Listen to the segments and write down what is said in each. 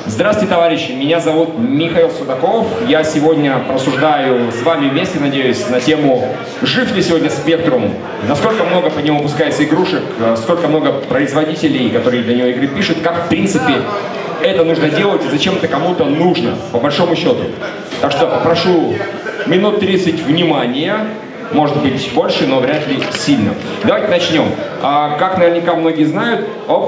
Здравствуйте, товарищи! Меня зовут Михаил Судаков. Я сегодня просуждаю с вами вместе, надеюсь, на тему «Жив ли сегодня Spectrum?». Насколько много по нему выпускается игрушек, сколько много производителей, которые для него игры пишут, как в принципе это нужно делать и зачем это кому-то нужно, по большому счету. Так что попрошу минут 30 внимания. Может быть больше, но вряд ли сильно. Давайте начнем. Как наверняка многие знают,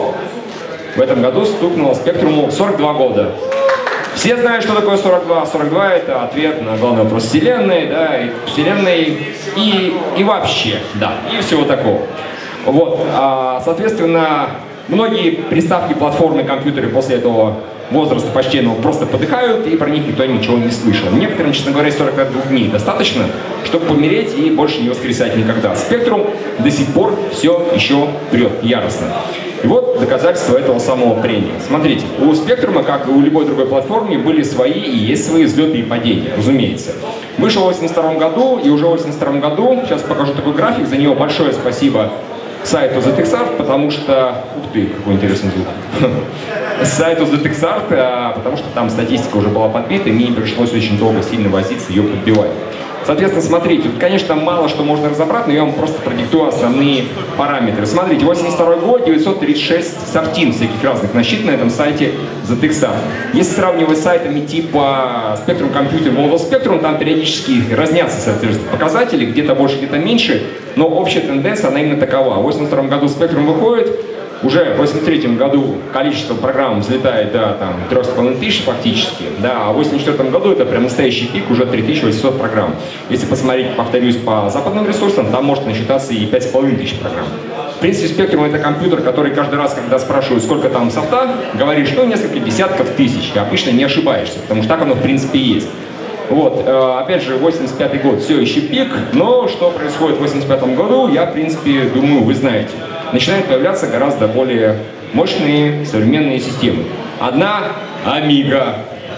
в этом году стукнуло Spectrum 42 года. Все знают, что такое 42. 42 — это ответ на главный вопрос Вселенной, да, и Вселенной, и вообще, да, и всего такого. Вот, соответственно, многие приставки, платформы, компьютеры после этого возраста почтенного просто подыхают, и про них никто ничего не слышал. Некоторым, честно говоря, 42 дней достаточно, чтобы помереть и больше не воскресать никогда. Spectrum до сих пор все еще прет яростно. И вот доказательство этого самого прения. Смотрите, у Spectrum, как и у любой другой платформы, были свои и есть свои взлеты и падения, разумеется. Вышел в 1982 году, и уже в 1982 году, сейчас покажу такой график, за него большое спасибо сайту ZXArt, потому что... Ух ты, какой интересный звук. Сайту ZXArt, потому что там статистика уже была подбита, и мне не пришлось очень долго сильно возиться, ее подбивать. Соответственно, смотрите, тут, конечно, мало что можно разобрать, но я вам просто продиктую основные параметры. Смотрите, 82 год, 936 сортин всяких разных насчитано на этом сайте ZXArt. Если сравнивать с сайтами типа Spectrum Computer, World of Spectrum, там периодически разнятся, соответственно, показатели, где-то больше, где-то меньше, но общая тенденция, она именно такова. В 82 году Spectrum выходит, уже в 1983 году количество программ взлетает до 3500 фактически, да, а в 1984 году это прям настоящий пик, уже 3800 программ. Если посмотреть, повторюсь, по западным ресурсам, там может насчитаться и 5500 программ. В принципе, Spectrum — это компьютер, который каждый раз, когда спрашивают, сколько там софта, говоришь, ну, несколько десятков тысяч, и обычно не ошибаешься, потому что так оно в принципе и есть. Вот, опять же, 85 год все еще пик, но что происходит в 85 году, я, в принципе, думаю, вы знаете. Начинают появляться гораздо более мощные современные системы. Одна Amiga.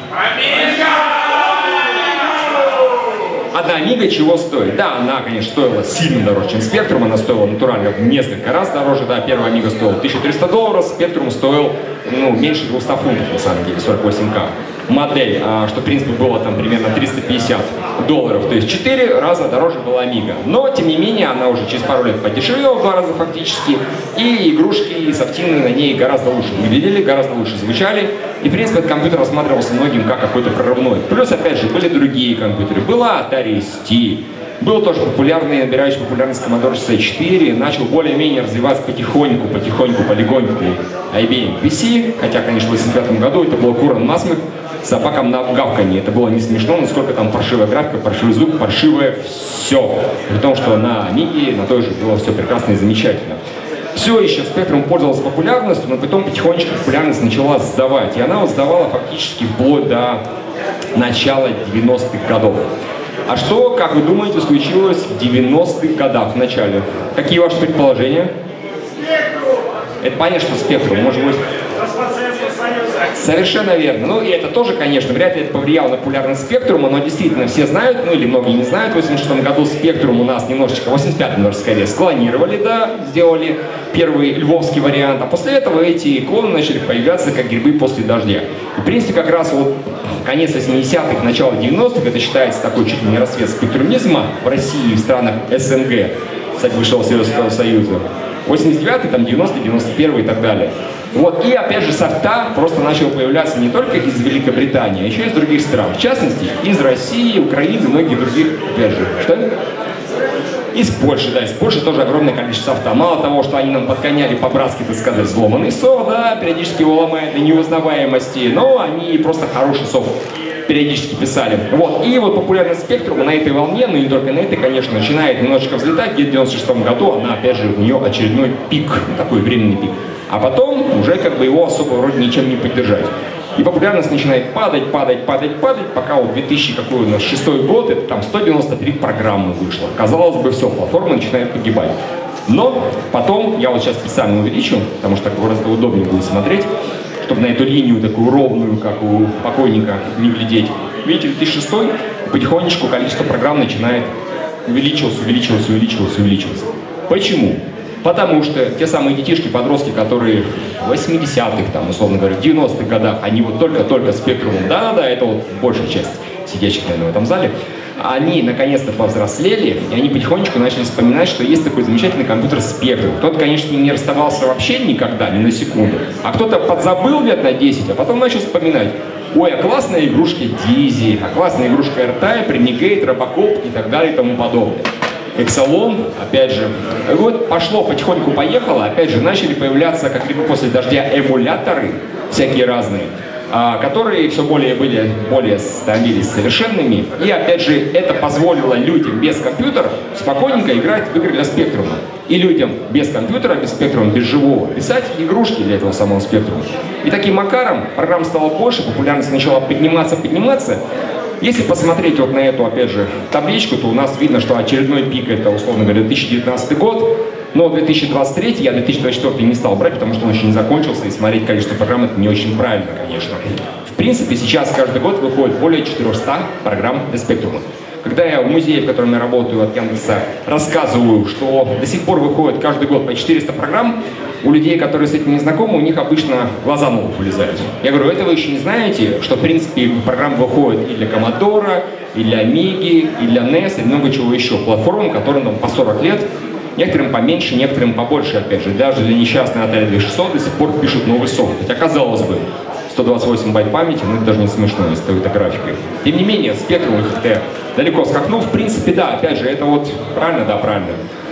Одна Amiga чего стоит? Да, она, конечно, стоила сильно дороже, чем Spectrum, она стоила натурально в несколько раз дороже, да, первая Amiga стоила $1300, Spectrum стоил, меньше 200 фунтов, на самом деле, 48К. Модель, что в принципе было там примерно $350, то есть 4 раза дороже была Amiga. Но, тем не менее, она уже через пару лет подешевела в 2 раза фактически, и игрушки, и софтины на ней гораздо лучше выглядели, гораздо лучше звучали, и, в принципе, этот компьютер рассматривался многим как какой-то прорывной. Плюс, опять же, были другие компьютеры. Была Atari ST, был тоже популярный, набирающий популярность Commodore 64, начал более-менее развиваться потихоньку, полегоньку IBM PC, хотя, конечно, в 1985 году это было куром насмех, собакам на гавканье. Это было не смешно, насколько там паршивая графика, паршивый звук, паршивое все. При том, что на Amiga, на той же было все прекрасно и замечательно. Все еще Spectrum пользовался популярностью, но потом потихонечку популярность начала сдавать. И она вот сдавала фактически вплоть до начала 90-х годов. А что, как вы думаете, случилось в 90-х годах в начале? Какие ваши предположения? Это понятно, что Spectrum, может быть... Совершенно верно. Ну и это тоже, конечно, вряд ли это повлияло на популярность Spectrum, но действительно все знают, ну или многие не знают, в 86 году Spectrum у нас немножечко, в 85-м, даже скорее, склонировали, да, сделали первый львовский вариант, а после этого эти клоны начали появляться как грибы после дождя. И, в принципе, как раз вот конец 80-х, начало 90-х, это считается такой чуть ли не расцвет спектрумизма в России и в странах СНГ, кстати, вышел Советского Союза. 89-й, там 90-й, 91-й и так далее. Вот, и опять же софта просто начал появляться не только из Великобритании, а еще и из других стран. В частности, из России, Украины и многих других, опять же, что? Из Польши, да, из Польши тоже огромное количество софта. Мало того, что они нам подконяли по-братски, так сказать, взломанный софт, да, периодически его ломают до неузнаваемости, но они просто хороший софт периодически писали. Вот. И вот популярность Spectrum на этой волне, но не только на этой, конечно, начинает немножечко взлетать. Где-то в 96 году она, опять же, у нее очередной пик, такой временный пик. А потом уже как бы его особо вроде ничем не поддержать. И популярность начинает падать, пока вот 2006 год, это там 193 программы вышло. Казалось бы, все, платформа начинает погибать. Но потом, я вот сейчас специально увеличу, потому что так гораздо удобнее будет смотреть, чтобы на эту линию такую ровную, как у покойника, не глядеть. Видите, 2006 потихонечку количество программ начинает увеличиваться. Почему? Потому что те самые детишки, подростки, которые в 80-х, там, условно говоря, в 90-х годах, они вот только-только спектрумом, да-да-да, это вот большая часть сидящих, наверное, в этом зале, они наконец-то повзрослели, и они потихонечку начали вспоминать, что есть такой замечательный компьютер Spectrum. Кто-то, конечно, не расставался вообще никогда, ни на секунду, а кто-то подзабыл лет на 10, а потом начал вспоминать. Ой, а классные игрушки Дизи, а классная игрушка R-Type, Renegade, Robocop и так далее и тому подобное. Exelon, опять же. И вот пошло, потихоньку-поехало, опять же, начали появляться, как либо после дождя, эмуляторы всякие разные, которые все более становились совершенными. И опять же, это позволило людям без компьютера спокойненько играть в игры для спектрума. И людям без компьютера, без спектрума, без живого писать игрушки для этого самого спектрума. И таким макаром программ стало больше, популярность начала подниматься. Если посмотреть вот на эту, опять же, табличку, то у нас видно, что очередной пик — это, условно говоря, 2019 год, но 2023 я 2024 не стал брать, потому что он еще не закончился, и смотреть количество программ — это не очень правильно, конечно. В принципе, сейчас каждый год выходит более 400 программ для спектрума. Когда я в музее, в котором я работаю, от Яндекса, рассказываю, что до сих пор выходит каждый год по 400 программ, у людей, которые с этим не знакомы, у них обычно глаза на лоб вылезают. Я говорю, это вы еще не знаете, что в принципе программа выходит и для Commodore, и для Amiga, и для NES, и много чего еще. Платформам, которым там по 40 лет, некоторым поменьше, некоторым побольше, опять же. Даже для несчастной Atari 2600 до сих пор пишут новый софт. Хотя, казалось бы, 128 байт памяти, но это даже не смешно, если это графикой. Тем не менее, Spectrum как-то далеко скакнул. В принципе, да, опять же, это вот правильно, да, правильно.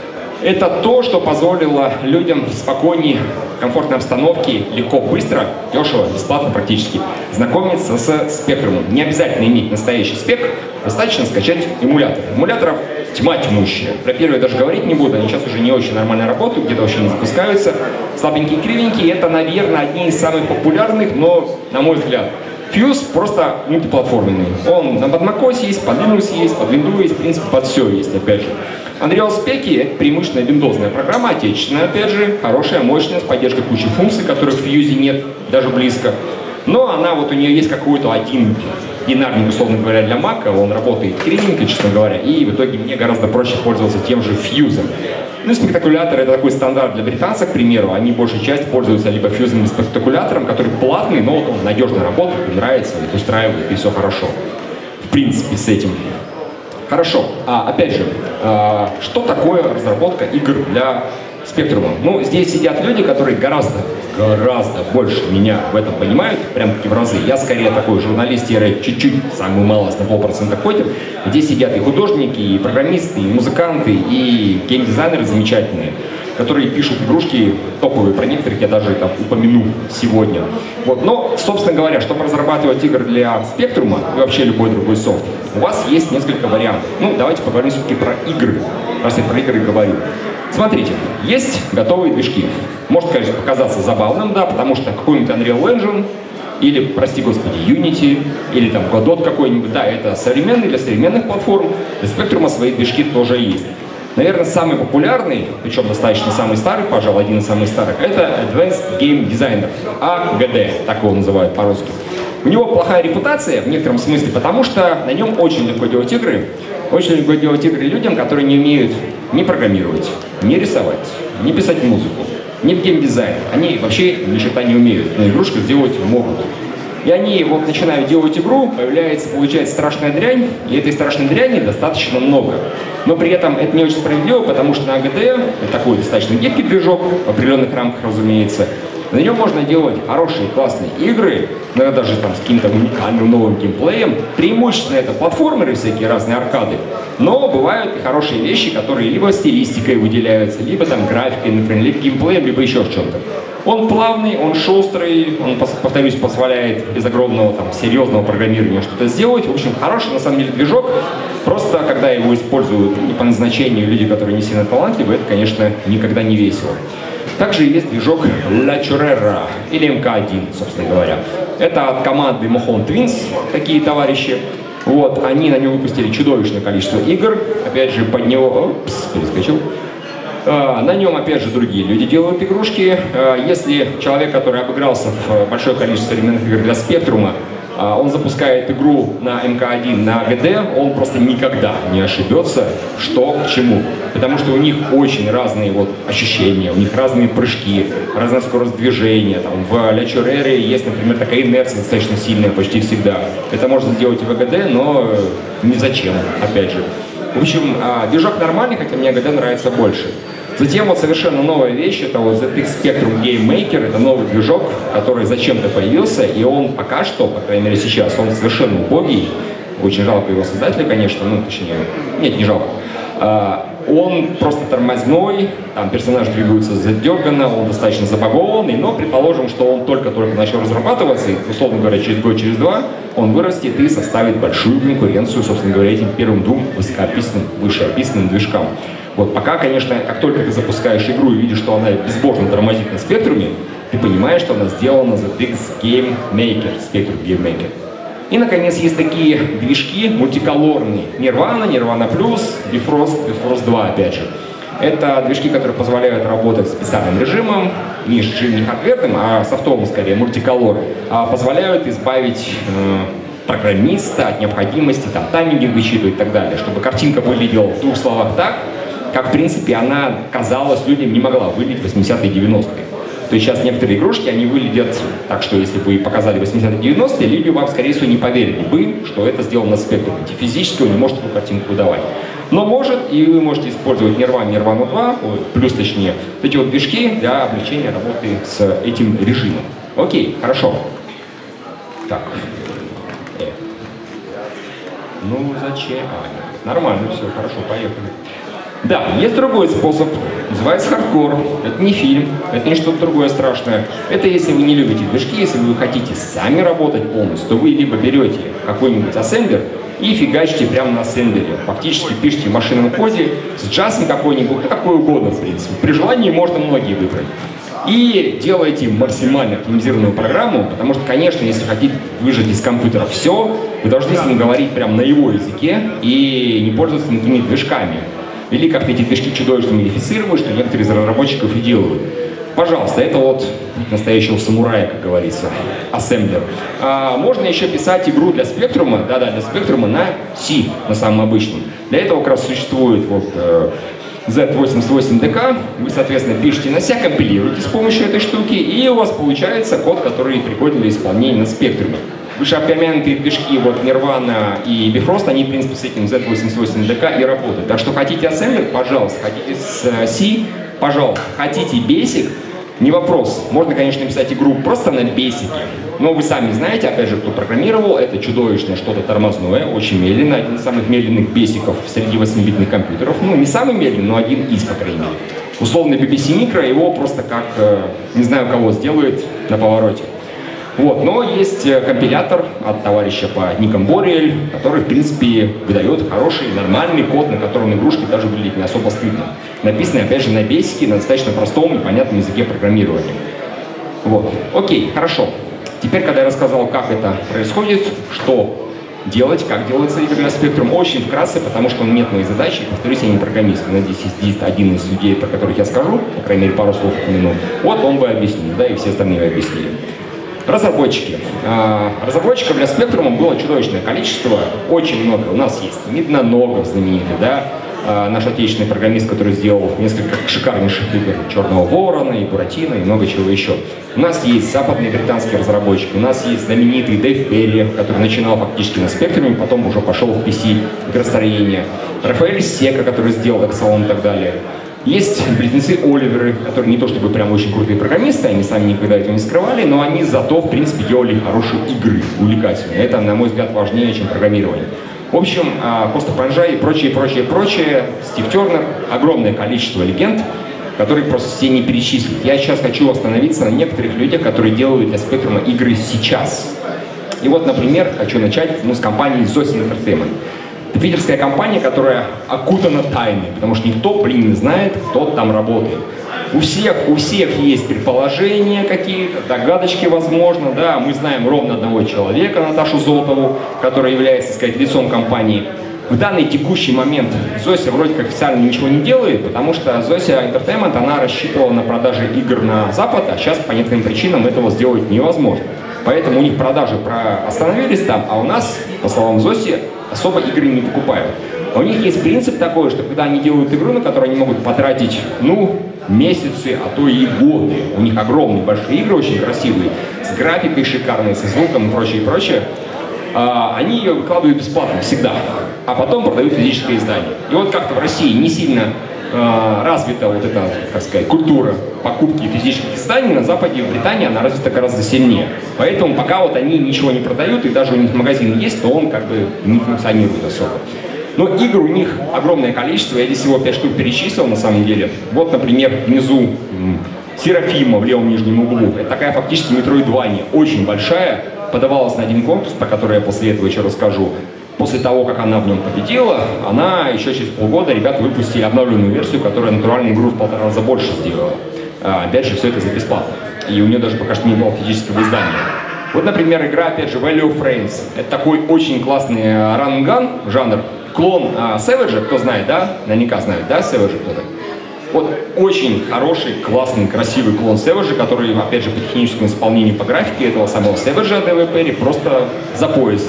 Это то, что позволило людям в спокойней, комфортной обстановке, легко, быстро, дешево, бесплатно практически, знакомиться с спектрумом. Не обязательно иметь настоящий спек, достаточно скачать эмулятор. Эмуляторов тьма тьмущая. Про первые даже говорить не буду, они сейчас уже не очень нормально работают, где-то вообще не запускаются. Слабенькие, кривенькие, это, наверное, одни из самых популярных, но, на мой взгляд, Fuse просто мультиплатформенный. Он под macOS есть, под Linux есть, под Windows есть, в принципе, под все есть, опять же. Unreal Spec — это преимущественно виндозная программа, отечественная, опять же, хорошая, мощная, с поддержкой кучи функций, которых в Fuse нет даже близко. Но она вот у нее есть какой-то один бинарник, условно говоря, для Mac, он работает кривенько, честно говоря, и в итоге мне гораздо проще пользоваться тем же Fuse. Ну и спектакулятор — это такой стандарт для британцев, к примеру. Они большей часть пользуются либо фьюзным спектакулятором, который платный, но вот он надежно работает, им нравится, устраивает, и все хорошо. В принципе, с этим. Хорошо. Опять же, что такое разработка игр для спектрума? Ну, здесь сидят люди, которые гораздо больше меня в этом понимают, прям-таки в разы. Я скорее такой журналист, чуть-чуть, самую малость, на 0,5 котик. Здесь сидят и художники, и программисты, и музыканты, и геймдизайнеры замечательные, которые пишут игрушки топовые, про некоторых я даже там упомяну сегодня. Вот. Но, собственно говоря, чтобы разрабатывать игры для спектрума и вообще любой другой софт, у вас есть несколько вариантов. Ну, давайте поговорим все-таки про игры, раз я про игры говорю. Смотрите, есть готовые движки. Может, конечно, показаться забавным, да, потому что какой-нибудь Unreal Engine, или, прости господи, Unity, или там Godot какой-нибудь, да, это современный для современных платформ, для спектрума свои движки тоже есть. Наверное, самый популярный, причем достаточно самый старый, пожалуй, один из самых старых, это Advanced Game Designer, AGD, так его называют по-русски. У него плохая репутация в некотором смысле, потому что на нем очень легко делать игры. Очень легко делать игры людям, которые не умеют ни программировать, ни рисовать, ни писать музыку, ни в геймдизайн. Они вообще ни черта не умеют, но игрушку сделать могут. И они вот начинают делать игру, получается страшная дрянь, и этой страшной дряни достаточно много. Но при этом это не очень справедливо, потому что на AGD это такой достаточно гибкий движок, в определенных рамках, разумеется. На нем можно делать хорошие, классные игры, иногда даже там с каким-то уникальным новым геймплеем. Преимущественно это платформеры, всякие разные аркады. Но бывают и хорошие вещи, которые либо стилистикой выделяются, либо там графикой, например, либо геймплеем, либо еще в чем-то. Он плавный, он шустрый, он, повторюсь, позволяет без огромного там серьезного программирования что-то сделать. В общем, хороший на самом деле движок. Просто когда его используют не по назначению люди, которые не сильно талантливы, это, конечно, никогда не весело. Также есть движок La Churrera, или МК-1, собственно говоря. Это от команды Mojon Twins, такие товарищи. Вот, они на нем выпустили чудовищное количество игр. Опять же, под него... перескочил. На нем, опять же, другие люди делают игрушки. Если человек, который обыгрался в большое количество современных игр для спектрума, он запускает игру на МК1, на ГД, он просто никогда не ошибется, что к чему. Потому что у них очень разные вот ощущения, у них разные прыжки, разная скорость движения. Там, в Ля Чурере есть, например, такая инерция достаточно сильная почти всегда. Это можно сделать и в ГД, но ни зачем, опять же. В общем, движок нормальный, хотя мне ГД нравится больше. Затем вот совершенно новая вещь, это вот ZX Spectrum Game Maker, это новый движок, который зачем-то появился, и он пока что, по крайней мере сейчас, он совершенно убогий, очень жалко его создателя, конечно, ну точнее, нет, не жалко. Он просто тормозной, там персонаж двигается задерганно, он достаточно забагованный, но предположим, что он только-только начал разрабатываться, и, условно говоря, через год, через два он вырастет и составит большую конкуренцию, собственно говоря, этим первым двум высокоописанным, вышеописанным движкам. Вот пока, конечно, как только ты запускаешь игру и видишь, что она безбожно тормозит на спектруме, ты понимаешь, что она сделана ZX Game Maker, Spectrum Game Maker. И, наконец, есть такие движки мультиколорные. Nirvana, Nirvana Plus, Bifrost, Bifrost 2, опять же. Это движки, которые позволяют работать специальным режимом, не хардверным, а софтовым, скорее, мультиколор, позволяют избавить программиста от необходимости там, тайминги вычитывать и так далее, чтобы картинка выглядела в двух словах так, как, в принципе, она, казалось, людям не могла выглядеть в 80-е и 90-е. То есть сейчас некоторые игрушки, они выглядят так, что если бы показали 80-е и 90-е, люди вам, скорее всего, не поверили бы, что это сделано на спектруме. Физически он не может такую картинку выдавать. Но может, и вы можете использовать Nirvana, Nirvana 2, плюс точнее, вот эти вот движки для облегчения работы с этим режимом. Окей, хорошо. Так. Ну, зачем? Нормально, все, хорошо, поехали. Да, есть другой способ, называется хардкор. Это не фильм, это не что-то другое страшное. Это если вы не любите движки, если вы хотите сами работать полностью, то вы либо берете какой-нибудь ассемблер и фигачите прямо на ассемблере. Фактически пишите в машинном коде с джазом какой-нибудь, какой угодно в принципе. При желании можно многие выбрать. И делаете максимально оптимизированную программу, потому что, конечно, если хотите выжать из компьютера все, вы должны с ним говорить прямо на его языке и не пользоваться никакими движками. Или как-то эти движки чудовищно модифицировать, что некоторые из разработчиков и делают. Пожалуйста, это вот настоящего самурая, как говорится, ассемблер. Можно еще писать игру для спектрума, да-да, для спектрума на C, на самом обычном. Для этого как раз существует вот Z88DK, вы, соответственно, пишете на C, компилируете с помощью этой штуки, и у вас получается код, который пригоден для исполнения на спектруме. Вышеупомянутые движки, вот Nirvana и Bifrost, они, в принципе, с этим Z88DK и работают. Так что хотите ассемблер, пожалуйста, хотите с C, пожалуйста, хотите Basic, не вопрос. Можно, конечно, написать игру просто на Basic, но вы сами знаете, опять же, кто программировал, это чудовищное что-то тормозное, очень медленно, один из самых медленных бесиков среди 8-битных компьютеров. Ну, не самый медленный, но один из, по крайней мере. Условный BBC Micro его просто как, не знаю кого, сделает на повороте. Вот, но есть компилятор от товарища по никам Бориэль, который, в принципе, выдает хороший, нормальный код, на котором игрушки даже выглядят не особо стыдно. Написанный, опять же, на бесике, на достаточно простом и понятном языке программирования. Вот, окей, хорошо. Теперь, когда я рассказал, как это происходит, что делать, как делается игры на Spectrum, очень вкратце, потому что нет моей задачи, повторюсь, я не программист. Надеюсь, есть один из людей, про которых я скажу, по крайней мере, пару слов упомяну. Вот он бы объяснил, да, и все остальные бы объяснили. Разработчики. Разработчиков для Spectrum было чудовищное количество, очень много. У нас есть Медноногов знаменитый, да, наш отечественный программист, который сделал несколько шикарнейших игр, Черного Ворона и Буратино и много чего еще. У нас есть западные британские разработчики, у нас есть знаменитый Дэйв Перри, который начинал фактически на Spectrum, потом уже пошел в PC игростроение. Рафаэль Сека, который сделал Excelon и так далее. Есть близнецы Оливеры, которые не то чтобы прям очень крутые программисты, они сами никогда этого не скрывали, но они зато, в принципе, делали хорошие игры, увлекательные. Это, на мой взгляд, важнее, чем программирование. В общем, Коста Панжай и прочее, Стив Тернер, огромное количество легенд, которые просто все не перечислить. Я сейчас хочу остановиться на некоторых людях, которые делают для Spectrum игры сейчас. И вот, например, хочу начать с компании Zosin Entertainment. Это питерская компания, которая окутана тайной, потому что никто, не знает, кто там работает. У всех есть предположения какие-то, догадочки, возможно, да, мы знаем ровно одного человека, Наташу Золотову, которая является, так сказать, лицом компании. В данный текущий момент Зося вроде как официально ничего не делает, потому что Zosin Entertainment, она рассчитывала на продажи игр на Запад, а сейчас по некоторым причинам этого сделать невозможно. Поэтому у них продажи остановились там, а у нас, по словам Зоси, особо игры не покупают. А у них есть принцип такой, что когда они делают игру, на которую они могут потратить, ну, месяцы, а то и годы, у них огромные большие игры, очень красивые, с графикой шикарной, со звуком и прочее, прочее, они ее выкладывают бесплатно всегда, а потом продают физическое издание. И вот как-то в России не сильно развита вот эта, как сказать, культура покупки физических изданий, на Западе и в Британии она развита гораздо сильнее. Поэтому пока вот они ничего не продают, и даже у них магазин есть, то он как бы не функционирует особо. Но игр у них огромное количество, я здесь всего 5 штук перечислил на самом деле. Вот, например, внизу Серафима в левом нижнем углу. Это такая фактически Metroidvania, очень большая, подавалась на один конкурс, про который я после этого еще расскажу. После того, как она в нем победила, она еще через полгода, ребята выпустили обновленную версию, которая натуральную игру в 1,5 раза больше сделала. Опять же, все это за бесплатно. И у нее даже пока что не было физического издания. Вот, например, игра, опять же, Value of Frames. Это такой очень классный run-and-gun жанр. Клон Savage, кто знает, да? Наверняка знает, да, Savage кто-то? Вот очень хороший, классный, красивый клон Savage, который, опять же, по техническому исполнению, по графике этого самого Savage Дэвида Перри просто за пояс,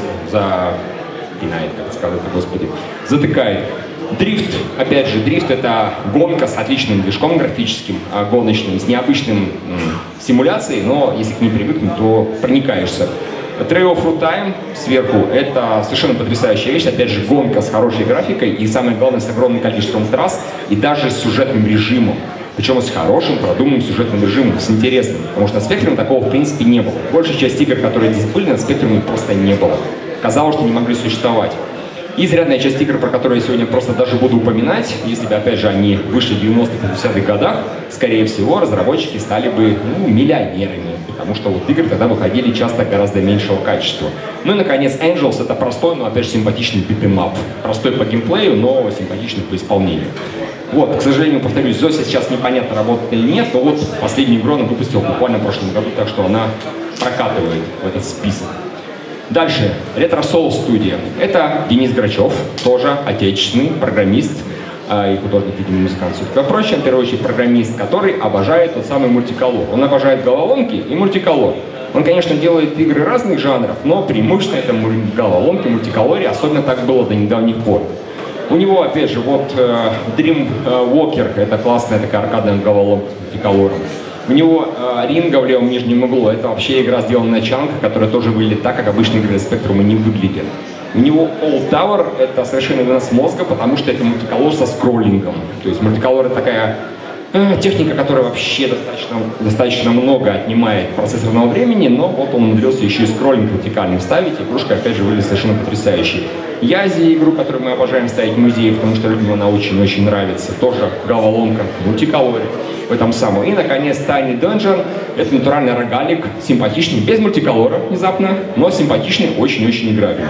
как сказать, господи, затыкает. Дрифт, опять же, дрифт — это гонка с отличным движком графическим, гоночным, с необычным симуляцией, но если к ней привыкнуть, то проникаешься. Trail of Time сверху — это совершенно потрясающая вещь, опять же, гонка с хорошей графикой и, самое главное, с огромным количеством трасс и даже с сюжетным режимом. Причем с хорошим, продуманным сюжетным режимом, с интересным, потому что на Spectrum такого, в принципе, не было. Большая часть игр, которые здесь были, на Spectrum просто не было. Казалось, что не могли существовать. И изрядная часть игр, про которые я сегодня просто даже буду упоминать, если бы, опять же, они вышли в 90-х и 50-х годах, скорее всего, разработчики стали бы, ну, миллионерами, потому что вот игры тогда выходили часто гораздо меньшего качества. Ну и, наконец, Angels — это простой, но, опять же, симпатичный битэмап. Простой по геймплею, но симпатичный по исполнению. Вот, к сожалению, повторюсь, Зося сейчас непонятно, работает или нет, но вот последнюю игру она выпустила буквально в прошлом году, так что она прокатывает в этот список. Дальше, Retro Soul Studio. Это Денис Грачев, тоже отечественный программист и художник, видимо, музыкант, все такое прочее. В первую очередь программист, который обожает тот самый мультиколор. Он обожает головоломки и мультиколор. Он, конечно, делает игры разных жанров, но преимущественно это головоломки, мультиколория, особенно так было до недавних пор. У него, опять же, вот Dream Walker, это классная такая аркадная головоломка с мультиколором. У него Ринга в левом нижнем углу, это вообще игра, сделанная на чанках, которая тоже выглядит так, как обычные игры Spectrum не выглядят. У него Old Tower — это совершенно вынос мозга, потому что это мультиколор со скроллингом. То есть мультиколор — это такая техника, которая вообще достаточно много отнимает процессорного времени, но вот он умудрился еще и скроллинг вертикальный вставить, и игрушка, опять же, выглядит совершенно потрясающей. Язи, игру, которую мы обожаем ставить в музее, потому что людям она очень-очень нравится, тоже головоломка, мультиколоре в этом самом. И, наконец, Tiny Dungeon — это натуральный рогалик, симпатичный, без мультиколора внезапно, но симпатичный, очень-очень играбельный.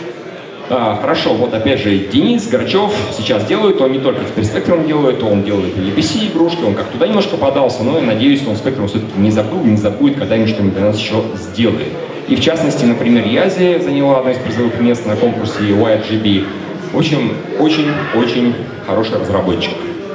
Хорошо, вот опять же Денис Грачев сейчас делает, он не только теперь Spectrum делает, он делает и PC игрушки, он как туда немножко подался, но я надеюсь, что он Spectrum все-таки не забудет, когда-нибудь что-нибудь для нас еще сделает. И в частности, например, Язи заняла одно из призовых мест на конкурсе YGB. В общем, очень-очень хороший разработчик.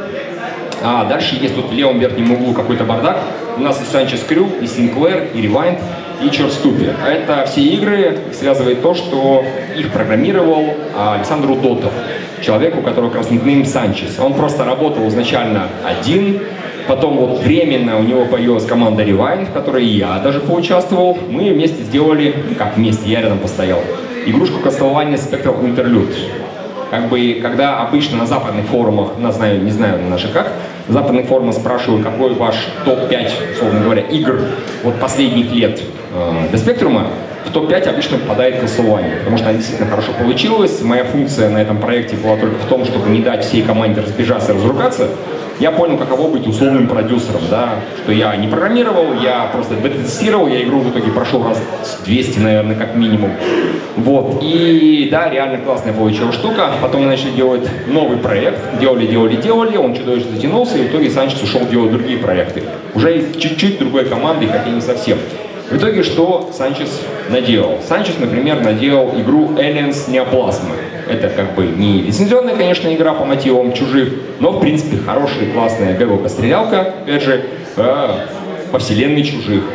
А дальше есть тут в левом верхнем углу какой-то бардак. У нас и Sanchez Crew, и Sinclair, и Rewind, и Черт Ступи. Это все игры связывает то, что их программировал Александр Удотов, человек, у которого как раз никнейм Санчес. Он просто работал изначально один, потом вот временно у него появилась команда Rewind, в которой я даже поучаствовал. Мы вместе сделали, как вместе, я рядом постоял, игрушку Castlevania Spectral Interlude. Как бы, когда обычно на западных форумах, не знаю на наших как, на западных форумах спрашивают, какой ваш топ-5, условно говоря, игр вот последних лет для Спектрума, в топ-5 обычно попадает Castlevania, потому что она действительно хорошо получилась. Моя функция на этом проекте была только в том, чтобы не дать всей команде разбежаться и разругаться. Я понял, каково быть условным продюсером, да, что я не программировал, я просто бета-тестировал, я игру в итоге прошел раз 200, наверное, как минимум. Вот, и да, реально классная получилась штука. Потом мы начали делать новый проект, делали, он чудовищно затянулся, и в итоге Санчес ушел делать другие проекты. Уже чуть-чуть другой командой, хотя не совсем. В итоге что Санчес наделал? Санчес, например, наделал игру Aliens Neoplasma. Это как бы не лицензионная, конечно, игра по мотивам чужих, но в принципе хорошая, классная гэговка-стрелялка, опять же, по вселенной чужих.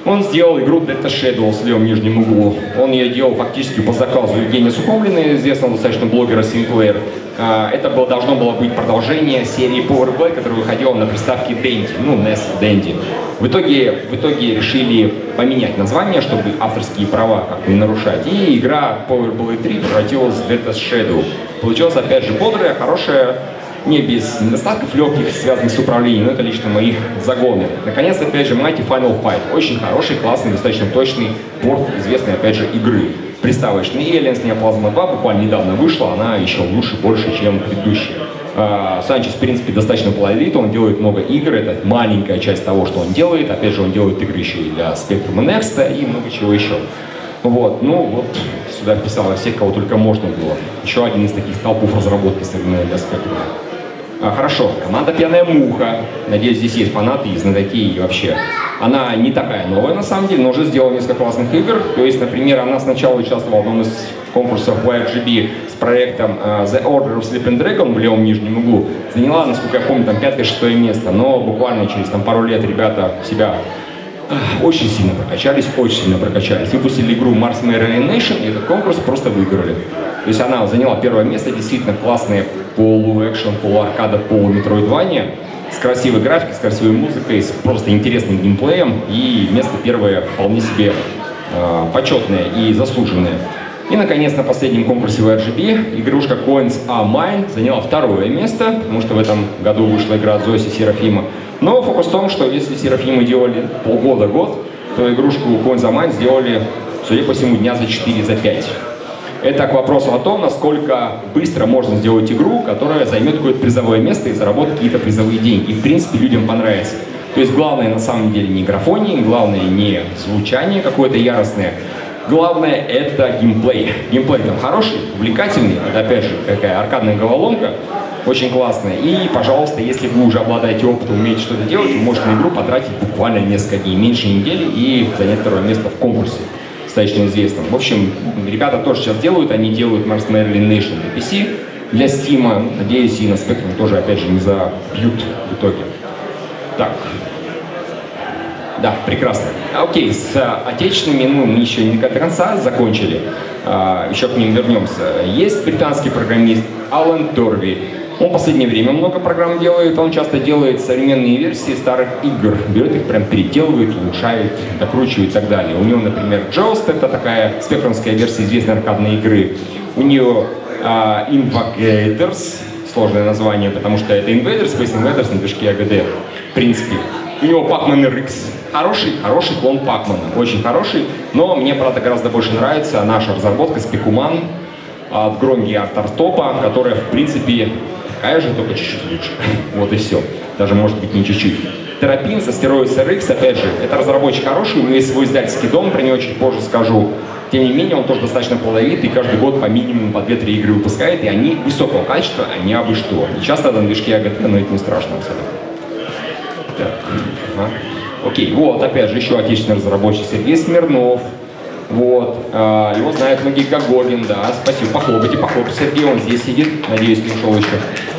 Он сделал игру Data Shadow в левом нижнем углу. Он ее делал фактически по заказу Евгения Сухомлина, известного достаточно блогера Sinclair. Это должно было быть продолжение серии Power Blade, которая выходила на приставке Dendy, ну, NES Dendy. В итоге решили поменять название, чтобы авторские права как бы не нарушать. И игра Power Blade 3 превратилась в Data Shadow. Получилась, опять же, бодрая, хорошая, не без недостатков легких, связанных с управлением, но это лично мои загоны. Наконец, опять же, Mighty Final Fight. Очень хороший, классный, достаточно точный порт известной, опять же, игры. Приставочный Aliens Neoplasma 2 буквально недавно вышла, она еще лучше, больше, чем предыдущая. Санчес, в принципе, достаточно плодовит, он делает много игр, это маленькая часть того, что он делает. Опять же, он делает игры еще и для Spectrum и Next, и много чего еще. Вот, ну вот, сюда вписала всех, кого только можно было. Еще один из таких столпов разработки современной для Spectrum. Хорошо, команда «Пьяная муха». Надеюсь, здесь есть фанаты и знатоки, и вообще. Она не такая новая, на самом деле, но уже сделала несколько классных игр. То есть, например, она сначала участвовала в одном из конкурсов YRGB с проектом The Order of Sleeping Dragon в левом нижнем углу. Заняла, насколько я помню, там 5-6 место, но буквально через пару лет ребята себя очень сильно прокачались. Выпустили игру Mars Mirror Nation, и этот конкурс просто выиграли. То есть она заняла первое место, действительно классная полу-экшен, полу-аркада, полу-метроидвания, с красивой графикой, с красивой музыкой, с просто интересным геймплеем, и место первое вполне себе почетное и заслуженное. И, наконец, на последнем конкурсе в RGB игрушка Coins Are Mine заняла второе место, потому что в этом году вышла игра от Зоси Серафима. Но фокус в том, что если Серафимы делали полгода-год, то игрушку Coins Are Mine сделали, судя по всему, дня за 4, за 5. Это к вопросу о том, насколько быстро можно сделать игру, которая займет какое-то призовое место и заработает какие-то призовые деньги. И, в принципе, людям понравится. То есть главное на самом деле не графония, главное не звучание какое-то яростное. Главное это геймплей. Геймплей там хороший, увлекательный. Это, опять же, какая аркадная головоломка. Очень классная. И, пожалуйста, если вы уже обладаете опытом, умеете что-то делать, вы можете на игру потратить буквально несколько дней, меньше недели, и занять второе место в конкурсе. Достаточно известным. В общем, ребята тоже сейчас делают, они делают Mars Mirror Nation для PC, для Steam, надеюсь, и на Spectrum тоже, опять же, не забьют в итоге. Так. Да, прекрасно. Окей, с отечественными, мы еще не до конца закончили, еще к ним вернемся. Есть британский программист Алан Торви. Он в последнее время много программ делает, он часто делает современные версии старых игр, берет их прям переделывает, улучшает, докручивает и так далее. У него, например, Joust, это такая спектрумская версия известной аркадной игры. У него Invagators, сложное название, потому что это Invaders, Space Invaders на движке AGD, в принципе. У него Pac-Man RX, хороший клон Pac-Man, очень хороший, но мне, правда, гораздо больше нравится наша разработка Spekuman от Гронги и от Артопа, которая, в принципе, такая же, только чуть-чуть лучше. Вот и все. Даже, может быть, не чуть-чуть. Терапин со Steroids RX, опять же, это разработчик хороший, у него есть свой издательский дом, про него чуть позже скажу. Тем не менее, он тоже достаточно плодовит, и каждый год по минимуму по 2-3 игры выпускает, и они высокого качества, они абы что. И часто на движке AGD, но это не страшно абсолютно. Так. Окей, вот, опять же, еще отечественный разработчик Сергей Смирнов. Вот, его знают многие как Горин, да, спасибо, похлопайте, Сергей, он здесь сидит, надеюсь, не ушел еще.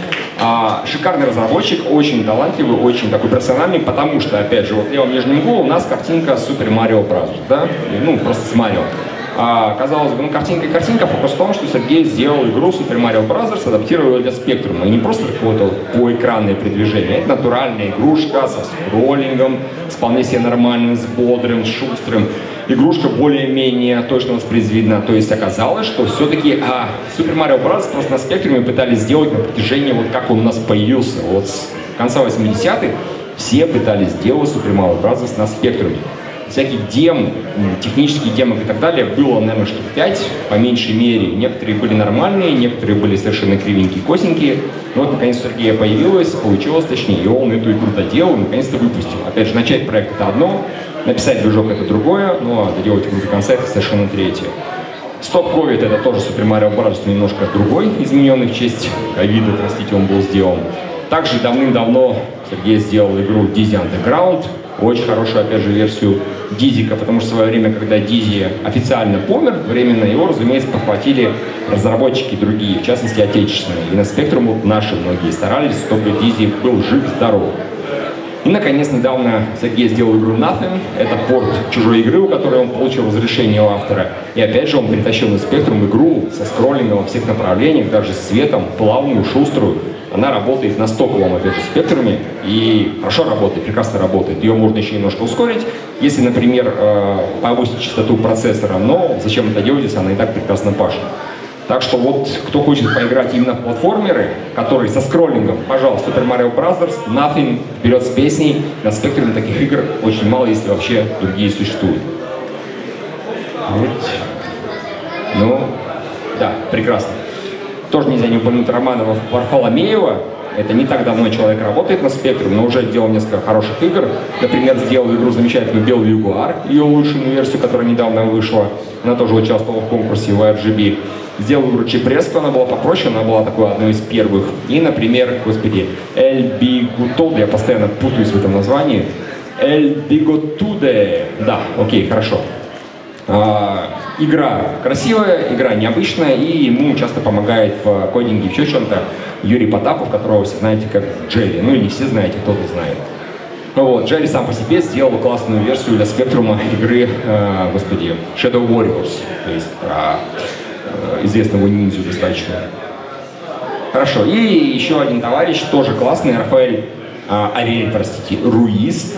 Шикарный разработчик, очень талантливый, очень такой профессиональный, потому что, опять же, вот в левом нижнем углу у нас картинка Super Mario Bros., да, ну, просто с Марио. Казалось бы, картинка, фокус в том, что Сергей сделал игру Super Mario Bros., адаптировал ее для Spectrum, и не просто какое-то поэкранное передвижение, это натуральная игрушка со скроллингом, с вполне себе нормальным, с бодрым, с шустрым. Игрушка более-менее точно воспроизведена. То есть оказалось, что все-таки Super Mario Bros. Просто на Spectrum пытались сделать на протяжении, вот как он у нас появился. Вот с конца 80-х все пытались сделать Super Mario Bros. На Spectrum. Всяких дем, технических демок и так далее было, наверное, штук 5, по меньшей мере. Некоторые были нормальные, некоторые были совершенно кривенькие, косенькие. Но вот, наконец, у Сергея получилось, точнее, и он эту игру доделал, наконец-то выпустил. Опять же, начать проект — это одно, написать движок — это другое, ну а доделать игру до конца — это совершенно третье. Stop Covid — это тоже Super Mario Bros., немножко другой, измененный в честь ковида, простите, он был сделан. Также давным-давно Сергей сделал игру Dizzy Underground, очень хорошую, опять же, версию Дизика, потому что в свое время, когда Дизи официально помер, временно его, разумеется, подхватили разработчики другие, в частности, отечественные. И на Spectrum наши многие старались, чтобы Дизи был жив-здоров. И, наконец, недавно Сергей сделал игру Nothing. Это порт чужой игры, у которой он получил разрешение у автора. И опять же он притащил на Spectrum игру со скроллингом во всех направлениях, даже с светом, плавную, шуструю. Она работает на стоковом, опять же, спектруме и хорошо работает, прекрасно работает. Ее можно еще немножко ускорить, если, например, повысить частоту процессора, но зачем это делать, если она и так прекрасно пашет. Так что вот, кто хочет поиграть именно в платформеры, которые со скроллингом, пожалуйста, Super Mario Bros., Nothing, вперед с песней. На спектруме таких игр очень мало, если вообще другие существуют. Ну, да, прекрасно. Тоже нельзя не упомянуть Романа Варфоломеева. Это не так давно человек работает на Spectrum, но уже делал несколько хороших игр. Например, сделал игру замечательную «Белый ягуар», ее улучшенную версию, которая недавно вышла. Она тоже участвовала в конкурсе в RGB. Сделал игру Чипреско, она была попроще, она была такой одной из первых. И, например, господи, «Эль Бигутуде», я постоянно путаюсь в этом названии. «Эль Биготуде», да, окей, хорошо. Игра красивая, игра необычная, и ему часто помогает в кодинге еще чем-то Юрий Потапов, которого вы все знаете как Джерри. Ну, или все знаете, кто-то знает. Вот, Джерри сам по себе сделал классную версию для Spectrum игры, господи, Shadow Warriors, то есть про известного ниндзю достаточно. Хорошо, и еще один товарищ, тоже классный, Рафаэль Ариэль, простите, Руиз.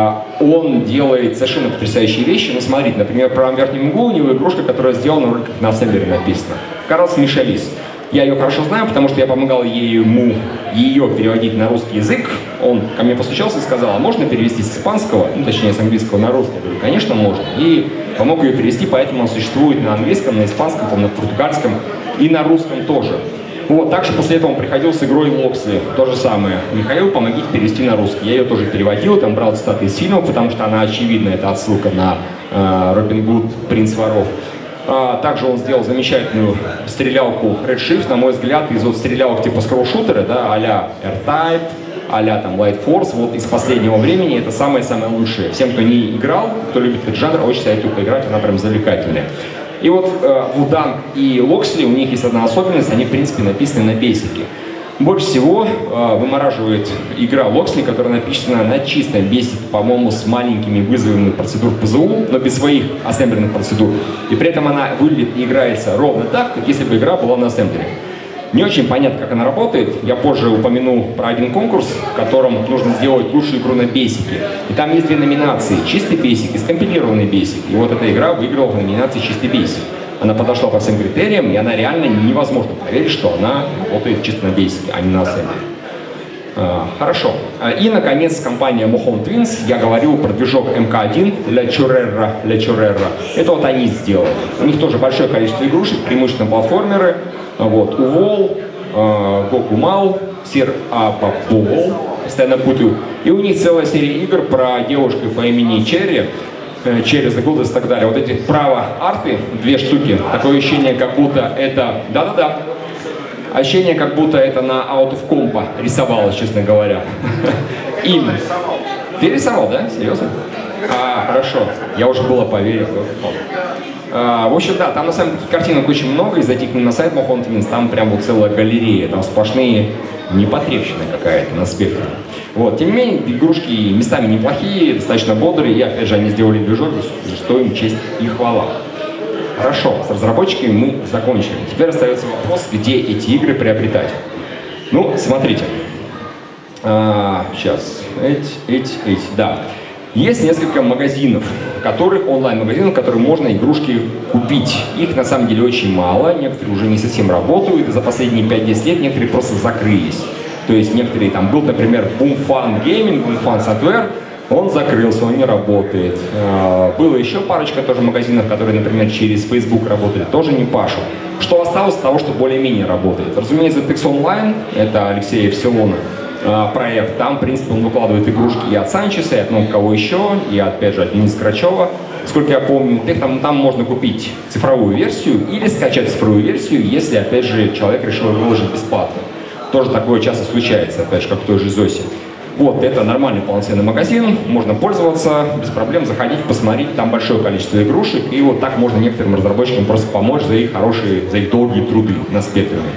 Он делает совершенно потрясающие вещи. Ну, смотрите, например, в правом верхнем углу у него игрушка, которая сделана вроде как на ассемблере написано. Карлос Мишелис. Я ее хорошо знаю, потому что я помогал ему ее переводить на русский язык. Он ко мне постучался и сказал, а можно перевести с испанского, ну, точнее, с английского на русский? Я говорю, конечно, можно. И помог ее перевести, поэтому он существует на английском, на испанском, на португальском и на русском тоже. Вот, также после этого он приходил с игрой Локсли, то же самое. Михаил, помогите перевести на русский. Я ее тоже переводил, там брал цитаты из фильмов, потому что она очевидна, это отсылка на Робин Гуд, Принц воров. Также он сделал замечательную стрелялку Redshift, на мой взгляд, из вот стрелялок типа скролл-шутера, да, а-ля R-Type, а-ля там Light Force, вот из последнего времени это самое-самое лучшее. Всем, кто не играл, кто любит этот жанр, очень советую поиграть, она прям завлекательная. И вот Вуданг и Локсли, у них есть одна особенность, они в принципе написаны на бейсике. Больше всего вымораживает игра Локсли, которая написана на чистом бейсике, по-моему, с маленькими вызовами процедур ПЗУ, но без своих ассемблерных процедур. И при этом она выглядит и играется ровно так, как если бы игра была на ассемблере. Не очень понятно, как она работает. Я позже упомяну про один конкурс, в котором нужно сделать лучшую игру на бейсике. И там есть две номинации. Чистый бейсик и скомпилированный бейсик. И вот эта игра выиграла в номинации чистый бейсик. Она подошла по всем критериям, и она реально невозможно проверить, что она работает чисто на бейсике, а не на ассемблере. Хорошо. И, наконец, компания Mohon Twins. Я говорил про движок MK1 для Churrera. Это вот они сделали. У них тоже большое количество игрушек, преимущественно платформеры. Вот, Увол, Гокумал, Сир Апапол, постоянно путаю. И у них целая серия игр про девушку по имени Черри, Черри the Goddess и так далее. Вот эти право-арты, две штуки, такое ощущение, как будто это... Да-да-да. Ощущение, как будто это на Out of Compa рисовалось, честно говоря. Им. Ты рисовал, да? Серьезно? Хорошо. Я уже было поверил. В общем, да, там на самом деле картинок очень много, и зайти к ним на сайт Mohon Twins, там прям вот целая галерея, там сплошные непотребщина какая-то на спектре. Вот, тем не менее, игрушки местами неплохие, достаточно бодрые, и опять же они сделали движок, за что им честь и хвала. Хорошо, с разработчиками мы закончили. Теперь остается вопрос, где эти игры приобретать. Ну, смотрите. Сейчас, да. Есть несколько магазинов, онлайн-магазинов, в которых можно игрушки купить. Их на самом деле очень мало, некоторые уже не совсем работают, и за последние 5-10 лет некоторые просто закрылись. То есть некоторые, там был, например, Boomfun Gaming, Boomfun Software, он закрылся, он не работает. Было еще парочка тоже магазинов, которые, например, через Facebook работали, тоже не пашут. Что осталось от того, что более-менее работает? Разумеется, ZX Online, это Алексей Евсилонов, проект, там, в принципе, он выкладывает игрушки и от Санчеса, и от много кого еще, и опять же от Дениса Крачева. Сколько я помню, там можно купить цифровую версию или скачать цифровую версию, если, опять же, человек решил выложить бесплатно. Тоже такое часто случается, опять же, как в той же Зосе. Вот, это нормальный полноценный магазин, можно пользоваться, без проблем заходить, посмотреть, там большое количество игрушек, и вот так можно некоторым разработчикам просто помочь за их долгие труды на спектруме.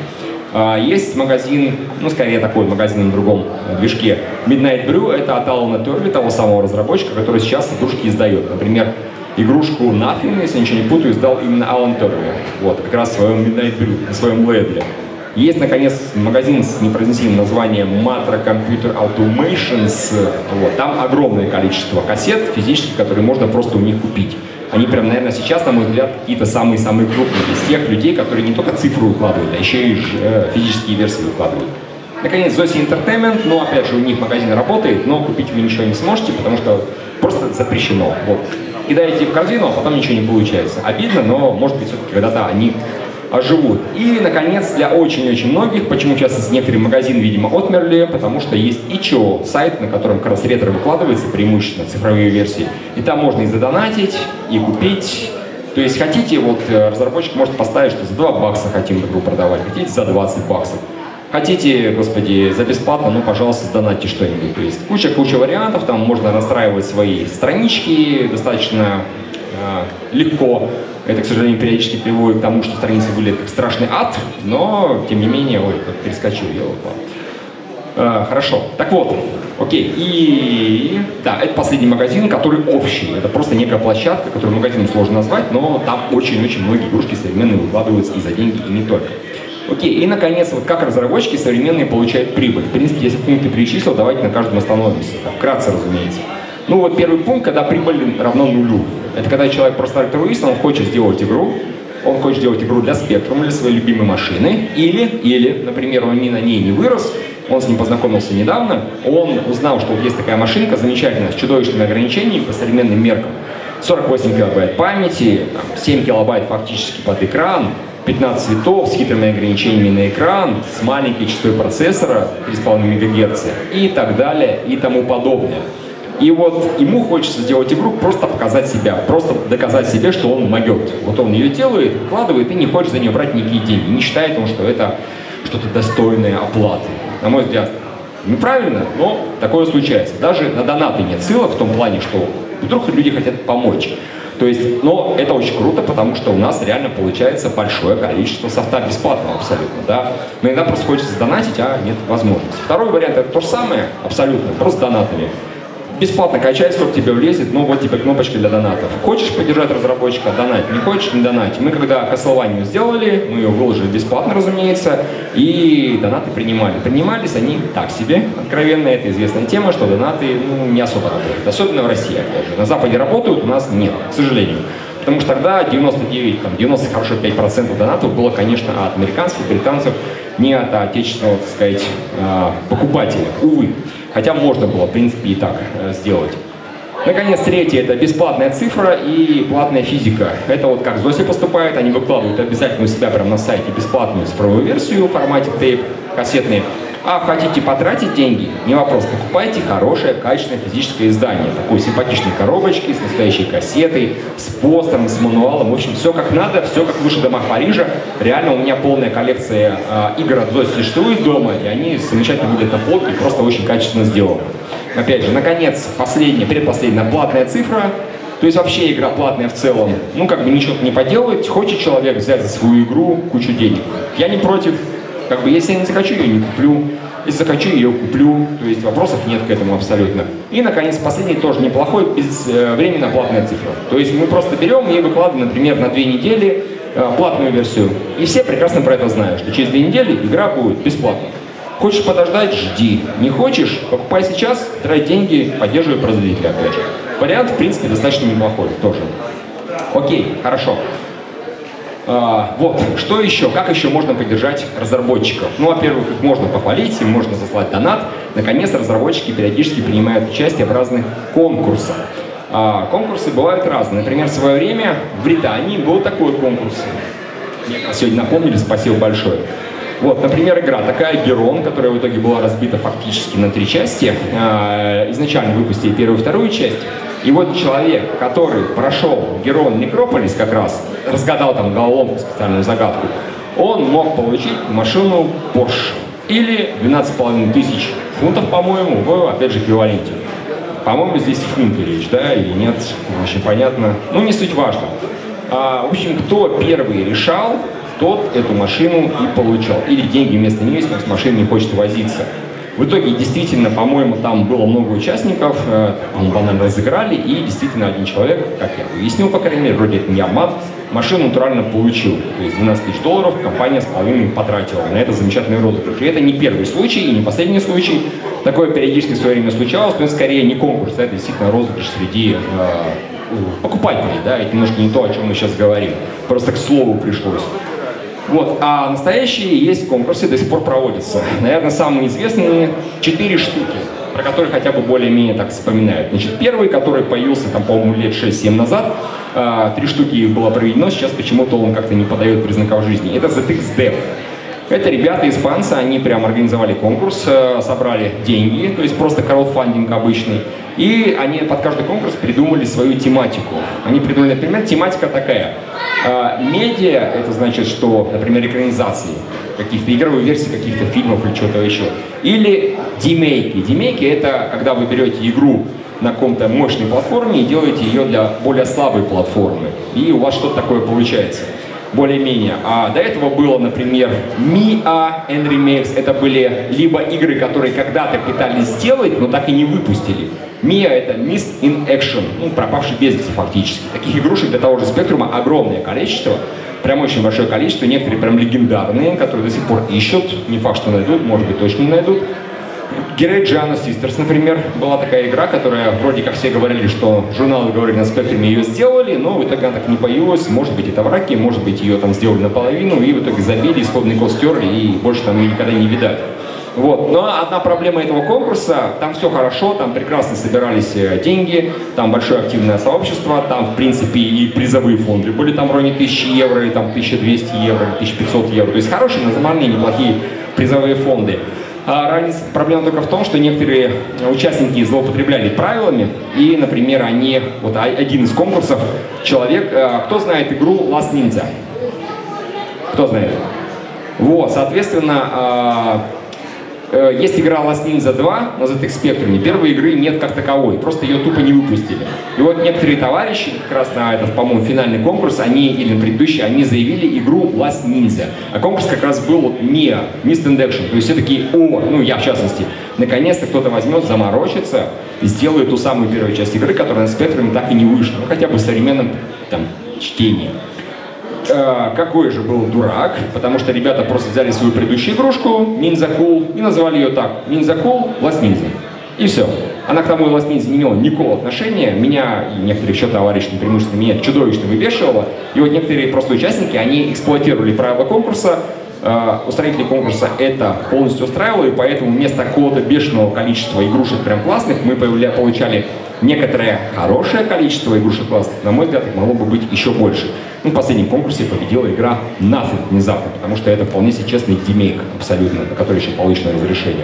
Есть магазин, ну, скорее такой магазин на другом движке, Midnight Brew, это от Алана Терли, того самого разработчика, который сейчас игрушки издает. Например, игрушку Nothing, если ничего не путаю, издал именно Алан Терли. Вот, как раз в своем Midnight Brew, на своем лейбле. Есть, наконец, магазин с непроизносимым названием Matra Computer Automations. Вот, там огромное количество кассет физических, которые можно просто у них купить. Они прям, наверное, сейчас, на мой взгляд, какие-то самые-самые крупные из тех людей, которые не только цифру укладывают, а еще и физические версии укладывают. Наконец, Zosi Entertainment, но опять же у них магазин работает, но купить вы ничего не сможете, потому что просто запрещено. Вот. Кидаете в корзину, а потом ничего не получается. Обидно, но может быть все-таки когда-то они оживут. И, наконец, для очень-очень многих, почему сейчас некоторые магазины, видимо, отмерли, потому что есть itch.io, сайт, на котором как раз ретро выкладывается, преимущественно цифровые версии. И там можно и задонатить, и купить. То есть хотите, вот разработчик может поставить, что за 2 бакса хотим игру продавать, хотите за 20 баксов. Хотите, господи, за бесплатно, ну, пожалуйста, сдонатьте что-нибудь. То есть куча вариантов, там можно настраивать свои странички достаточно легко. Это, к сожалению, периодически приводит к тому, что страницы выглядят как страшный ад, но, тем не менее, ой, как перескочил я. Хорошо, так вот, окей, и да, это последний магазин, который общий, это просто некая площадка, которую магазином сложно назвать, но там очень-очень многие игрушки современные выкладываются и за деньги, и не только. Окей, и, наконец, вот как разработчики современные получают прибыль. В принципе, если пункты перечислил, давайте на каждом остановимся, вкратце, разумеется. Ну вот первый пункт, когда прибыль равна нулю. Это когда человек просто альтруист, он хочет сделать игру, он хочет сделать игру для Spectrum, для своей любимой машины, или, например, он на ней не вырос, он с ним познакомился недавно, он узнал, что вот есть такая машинка замечательная, с чудовищными ограничениями по современным меркам. 48 килобайт памяти, 7 килобайт фактически под экран, 15 цветов с хитрыми ограничениями на экран, с маленькой частотой процессора 3,5 МГц и так далее и тому подобное. И вот ему хочется сделать игру, просто показать себя, просто доказать себе, что он могет. Вот он ее делает, вкладывает и не хочет за нее брать никакие деньги. Не считает он, что это что-то достойное оплаты. На мой взгляд, неправильно, но такое случается. Даже на донаты нет ссылок в том плане, что вдруг люди хотят помочь. То есть, но это очень круто, потому что у нас реально получается большое количество софта бесплатного абсолютно, да. Но иногда просто хочется донатить, а нет возможности. Второй вариант — это то же самое, абсолютно, просто донатами. Бесплатно качай, сколько тебе влезет, ну вот тебе кнопочка для донатов. Хочешь поддержать разработчика — донать, не хочешь — не донать. Мы когда Castlevania сделали, мы ее выложили бесплатно, разумеется, и донаты принимали. Принимались они так себе, откровенно, это известная тема, что донаты не особо работают. Особенно в России, опять же. На Западе работают, у нас нет, к сожалению. Потому что тогда 95% донатов было, конечно, от американских, британцев, не от отечественного, так сказать, покупателя, увы. Хотя можно было, в принципе, и так сделать. Наконец, третье — это бесплатная цифра и платная физика. Это вот как Zosi поступает, они выкладывают обязательно у себя прямо на сайте бесплатную цифровую версию в формате тейп, кассетные. А хотите потратить деньги? Не вопрос, покупайте хорошее, качественное физическое издание. Такой симпатичной коробочки, с настоящей кассетой, с постером, с мануалом. В общем, все как надо, все как в лучших домах Парижа. Реально у меня полная коллекция игр от Zosi существует дома, и они замечательно выглядят на полке, просто очень качественно сделаны. Опять же, наконец, предпоследняя платная цифра. То есть вообще игра платная в целом. Ну, как бы ничего не поделать. Хочет человек взять за свою игру кучу денег. Я не против. Как бы, если я не захочу, ее не куплю. Если захочу, ее куплю. То есть вопросов нет к этому абсолютно. И, наконец, последний тоже неплохой, безвременно платная цифра. То есть мы просто берем и выкладываем, например, на 2 недели платную версию. И все прекрасно про это знают, что через 2 недели игра будет бесплатной. Хочешь подождать — жди. Не хочешь — покупай сейчас, трать деньги, поддерживай производителя, опять же. Вариант, в принципе, достаточно неплохой тоже. Окей, хорошо. Вот, что еще? Как еще можно поддержать разработчиков? Ну, во-первых, их можно похвалить, им можно заслать донат. Наконец, разработчики периодически принимают участие в разных конкурсах. Конкурсы бывают разные. Например, в свое время в Британии был такой конкурс. Мне сегодня напомнили, спасибо большое. Вот, например, игра такая Герон, которая в итоге была разбита фактически на 3 части. Изначально выпустили первую и вторую часть. И вот человек, который прошел Герон Некрополис как раз, разгадал там головоломку, специальную загадку, он мог получить машину Porsche. Или 12,5 тысяч фунтов, по-моему, в, опять же, эквиваленте. По-моему, здесь фунты речь, да, или нет, не очень понятно. Ну, не суть важно. В общем, кто первый решал, тот эту машину и получал. Или деньги вместо нее, если он с машиной не хочет возиться. В итоге, действительно, по-моему, там было много участников, банально разыграли, и действительно один человек, как я выяснил, по крайней мере, вроде это не обман, машину натурально получил. То есть 12 тысяч долларов компания с половиной потратила на это замечательный розыгрыш. И это не первый случай, и не последний случай. Такое периодически в свое время случалось, но это скорее не конкурс, это действительно розыгрыш среди покупателей, да, это немножко не то, о чем мы сейчас говорим. Просто к слову пришлось. Вот. А настоящие есть конкурсы, до сих пор проводятся. Наверное, самые известные 4 штуки, про которые хотя бы более-менее так вспоминают. Значит, первый, который появился, там, по-моему, лет 6-7 назад, 3 штуки их было проведено, сейчас почему-то он как-то не подает признаков жизни. Это ZX Dev. Это ребята испанцы, они прям организовали конкурс, собрали деньги, то есть просто краудфандинг обычный. И они под каждый конкурс придумали свою тематику. Они придумали, например, тематика такая. Медиа, это значит, что, например, экранизации каких-то игровых версий, каких-то фильмов или чего-то еще. Или демейки. Демейки — это когда вы берете игру на каком-то мощной платформе и делаете ее для более слабой платформы. И у вас что-то такое получается. Более-менее. А до этого было, например, Mia and Remakes. Это были либо игры, которые когда-то пытались сделать, но так и не выпустили. Mia — это Missed in Action, ну, пропавший без вести фактически. Таких игрушек для того же Спектрума огромное количество, прям очень большое количество, некоторые прям легендарные, которые до сих пор ищут, не факт, что найдут, может быть, точно не найдут. Герой Giana Sisters, например, была такая игра, которая вроде как все говорили, что журналы говорили на Спектруме, ее сделали, но в итоге она так не появилась. Может быть, это враки, может быть, ее там сделали наполовину, и в итоге забили, исходный код стерли, и больше там ее никогда не видать. Вот. Но одна проблема этого конкурса, там все хорошо, там прекрасно собирались деньги, там большое активное сообщество, там, в принципе, и призовые фонды были там в районе 1000 евро, и там 1200 евро, 1500 евро. То есть хорошие, нормальные, неплохие призовые фонды. Проблема только в том, что некоторые участники злоупотребляли правилами, и, например, они, вот один из конкурсов, человек, кто знает игру Last Ninja? Кто знает? Вот, соответственно, есть игра Last Ninja 2 на ZX Spectrum, первой игры нет как таковой, просто ее тупо не выпустили. И вот некоторые товарищи, как раз на этот, по-моему, финальный конкурс, они, или на предыдущий, они заявили игру Last Ninja. А конкурс как раз был вот Mia, Missed in Action. То есть все такие, ну я в частности, наконец-то кто-то возьмет, заморочится и сделает ту самую первую часть игры, которая на Spectrum так и не вышла, ну хотя бы в современном там чтении. Какой же был дурак, потому что ребята просто взяли свою предыдущую игрушку, Ninja Cool, и назвали ее так, Ninja Cool, Last Ninja. И все. Она к тому Last Ninja не имела никакого отношения, меня и некоторых еще товарищей, преимущественно меня, чудовищно выбешивало. И вот некоторые просто участники, они эксплуатировали правила конкурса, устроители конкурса это полностью устраивало, и поэтому вместо какого-то бешеного количества игрушек прям классных мы получали некоторое хорошее количество игрушек классных. На мой взгляд, их могло бы быть еще больше. Ну, в последнем конкурсе победила игра Nothing внезапно, потому что это вполне себе честный демейк абсолютно, на который еще получено разрешение.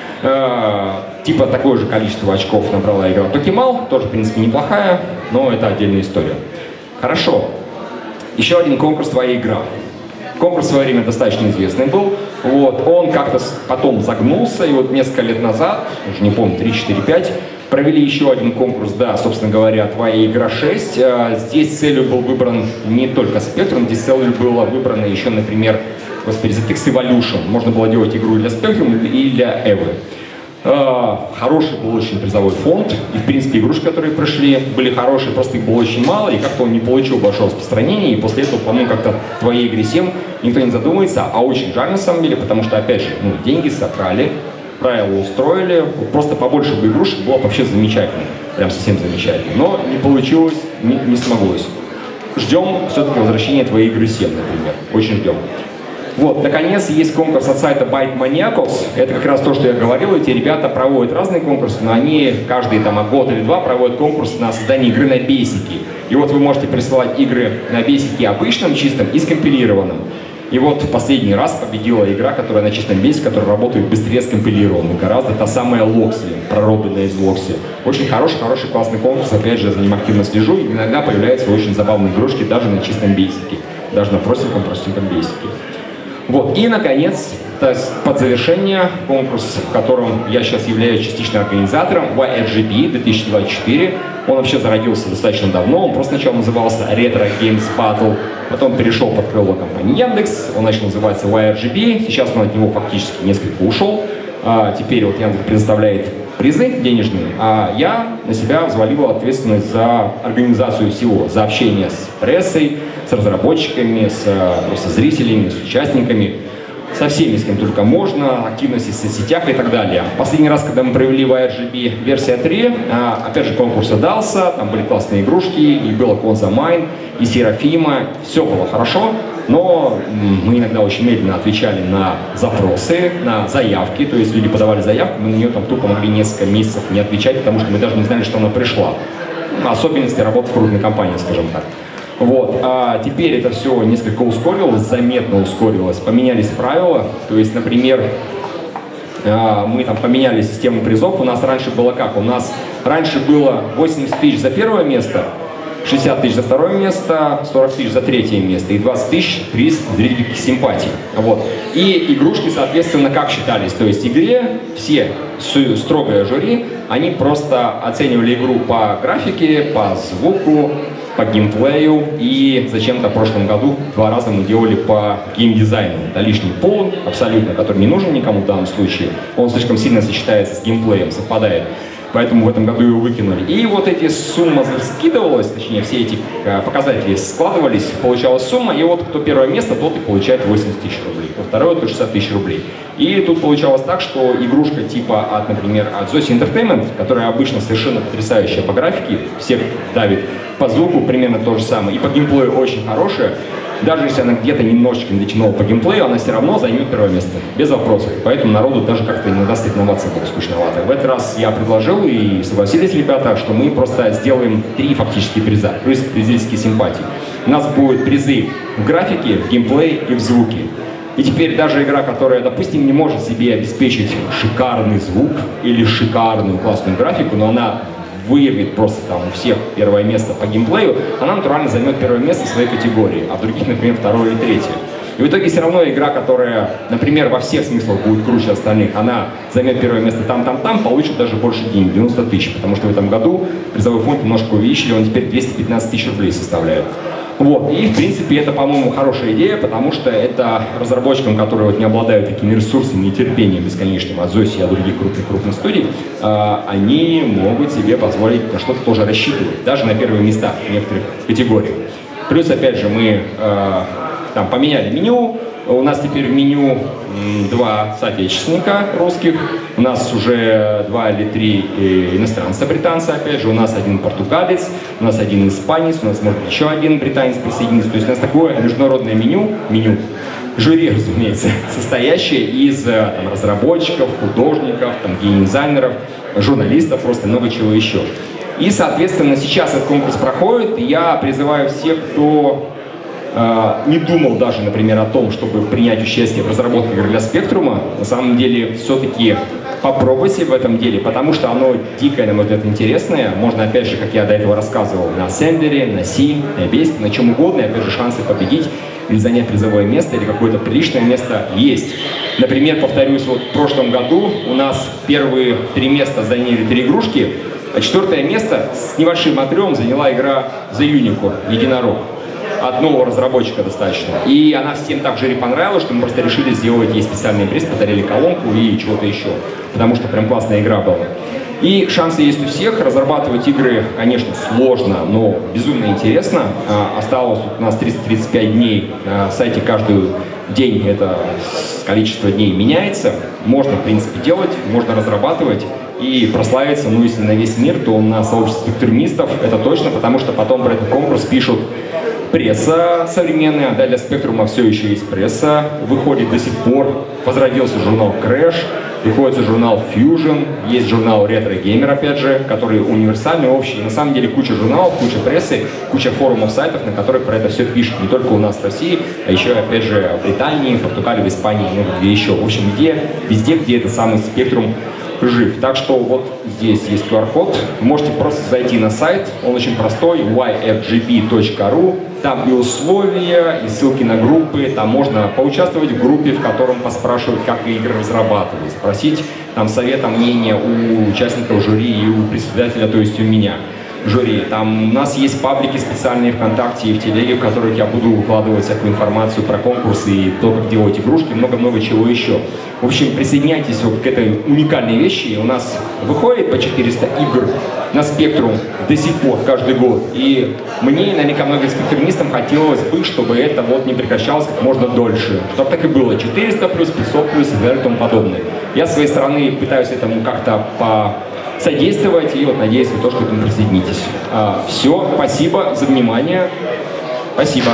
Типа такое же количество очков набрала игра Tokimau, тоже, в принципе, неплохая, но это отдельная история. Хорошо. Еще один конкурс «Твоя игра». Конкурс в свое время достаточно известный был. Вот. Он как-то потом загнулся, и вот несколько лет назад, уже не помню, 3-4-5, провели еще один конкурс, да, собственно говоря, «Твоя игра 6». Здесь целью был выбран не только Spectrum, здесь целью было выбрано еще, например, господи, ZX Evolution. Можно было делать игру и для Spectrum, и для EVE. Хороший был очень призовой фонд, и, в принципе, игрушки, которые пришли, были хорошие, просто их было очень мало, и как-то он не получил большого распространения, и после этого, по-моему, как-то в «Твоей игре 7» никто не задумывается, а очень жаль, на самом деле, потому что, опять же, деньги собрали, правила устроили, просто побольше бы игрушек было вообще замечательно, прям совсем замечательно, но не получилось, не смоглось. Ждем все-таки возвращения «Твоей игры 7», например, очень ждем. Вот, наконец, есть конкурс от сайта Byte Maniacals. Это как раз то, что я говорил. Эти ребята проводят разные конкурсы, но они каждый там год или два проводят конкурс на создание игры на бейсике. И вот вы можете присылать игры на бейсике обычном, чистом и скомпилированном. И вот в последний раз победила игра, которая на чистом бейсике, которая работает быстрее скомпилированно гораздо, та самая Loxley, проработанная из Loxley. Очень хороший, классный конкурс, опять же, я за ним активно слежу, и иногда появляются очень забавные игрушки даже на чистом бейсике, даже на простеньком бейсике. Вот, и, наконец, под завершение конкурс, в котором я сейчас являюсь частично организатором, YRGB 2024. Он вообще зародился достаточно давно, он просто сначала назывался Retro Games Battle, потом перешел под крыло компании Яндекс, он начал называться YRGB, сейчас он от него фактически несколько ушел. Теперь вот Яндекс предоставляет призы денежные, а я на себя взвалил ответственность за организацию всего, за общение с прессой, с разработчиками, просто зрителями, с участниками, со всеми, с кем только можно, активности в соцсетях и так далее. Последний раз, когда мы провели YRGB версия 3, опять же конкурс удался, там были классные игрушки, и было Конза Майн, и Серафима, все было хорошо, но мы иногда очень медленно отвечали на запросы, на заявки, то есть люди подавали заявку, мы на нее там тупо могли несколько месяцев не отвечать, потому что мы даже не знали, что она пришла. Особенности работы в крупной компании, скажем так. Вот, а теперь это все несколько ускорилось, заметно ускорилось, поменялись правила, то есть, например, мы там поменяли систему призов, у нас раньше было как? У нас раньше было 80 тысяч за первое место, 60 тысяч за второе место, 40 тысяч за третье место и 20 тысяч приз зрительских симпатий. Вот. И игрушки, соответственно, как считались? То есть в игре все, строгое жюри, они просто оценивали игру по графике, по звуку, по геймплею, и зачем-то в прошлом году 2 раза мы делали по геймдизайну. Это лишний пол, абсолютно, который не нужен никому в данном случае. Он слишком сильно сочетается с геймплеем, совпадает. Поэтому в этом году его выкинули. И вот эти суммы скидывалась, точнее все эти показатели складывались, получалась сумма, и вот кто первое место, тот и получает 80 тысяч рублей, кто второе, то 60 тысяч рублей. И тут получалось так, что игрушка типа, например, от Zosi Entertainment, которая обычно совершенно потрясающая по графике, всех давит, по звуку примерно то же самое, и по геймплею очень хорошая, даже если она где-то немножечко не дотянула по геймплею, она все равно займет первое место, без вопросов. Поэтому народу даже как-то иногда соревноваться было скучновато. В этот раз я предложил, и согласились ребята, что мы просто сделаем 3 фактически приза, плюс зрительские симпатии. У нас будут призы в графике, в геймплее и в звуке. И теперь даже игра, которая, допустим, не может себе обеспечить шикарный звук или шикарную классную графику, но она выявит просто там у всех первое место по геймплею, она натурально займет первое место в своей категории, а в других, например, второе или третье. И в итоге все равно игра, которая, например, во всех смыслах будет круче остальных, она займет первое место там, получит даже больше денег, 90 тысяч, потому что в этом году призовой фонд немножко увеличили, он теперь 215 тысяч рублей составляет. Вот. И, в принципе, это, по-моему, хорошая идея, потому что это разработчикам, которые вот не обладают такими ресурсами и терпением бесконечным от Zosi и от других крупных студий, они могут себе позволить на что-то тоже рассчитывать, даже на первые места в некоторых категориях. Плюс, опять же, мы там поменяли меню. У нас теперь в меню 2 соотечественника русских, у нас уже 2 или 3 иностранца, британца, опять же, у нас 1 португалец, у нас 1 испанец, у нас может еще 1 британец присоединиться. То есть у нас такое международное меню, жюри, разумеется, состоящее из там, разработчиков, художников, геймдизайнеров, журналистов, просто много чего еще. И, соответственно, сейчас этот конкурс проходит, и я призываю всех, кто не думал даже, например, о том, чтобы принять участие в разработке игр для Спектрума, на самом деле все-таки попробуйте в этом деле, потому что оно дикое, на мой взгляд, интересное. Можно, опять же, как я до этого рассказывал, на Сендере, на Си, на Бейске, на чем угодно, и, опять же, шансы победить или занять призовое место, или какое-то приличное место есть. Например, повторюсь, вот в прошлом году у нас первые 3 места заняли 3 игрушки, а 4-е место с небольшим отрывом заняла игра The Unicorn, Единорог. От нового разработчика достаточно. И она всем так жюри понравилась, что мы просто решили сделать ей специальный приз, подарили колонку и чего-то еще. Потому что прям классная игра была. И шансы есть у всех. Разрабатывать игры, конечно, сложно, но безумно интересно. Осталось у нас 335 дней на сайте. Каждый день это количество дней меняется. Можно, в принципе, делать, можно разрабатывать и прославиться. Ну, если на весь мир, то на сообществе спектромистов это точно, потому что потом про этот конкурс пишут пресса современная, да, для Спектрума все еще есть пресса, выходит до сих пор, возродился журнал Crash, выходит журнал Fusion, есть журнал Retro Gamer, опять же, который универсальный, общий. На самом деле куча журналов, куча прессы, куча форумов, сайтов, на которых про это все пишут, не только у нас в России, а еще, опять же, в Британии, в Португалии, в Испании, ну, где еще. В общем, везде, где это самый Спектрум жив. Так что вот здесь есть QR-код, можете просто зайти на сайт, он очень простой, yrgb.ru, там и условия, и ссылки на группы, там можно поучаствовать в группе, в котором поспрашивают, как игры разрабатывать, спросить там совета, мнения у участников жюри и у председателя, то есть у меня. жюри. Там у нас есть паблики специальные ВКонтакте и в Телеге, в которых я буду выкладывать всякую информацию про конкурсы и то, как делать игрушки, много-много чего еще. В общем, присоединяйтесь вот к этой уникальной вещи. У нас выходит по 400 игр на Spectrum до сих пор, каждый год. И мне, и наверняка многим спектрумистам хотелось бы, чтобы это вот не прекращалось как можно дольше. Чтобы так и было. 400 плюс, 500 плюс и так тому подобное. Я с своей стороны пытаюсь этому как-то содействовать, и вот надеюсь, вы тоже к этому присоединитесь. Все, спасибо за внимание. Спасибо.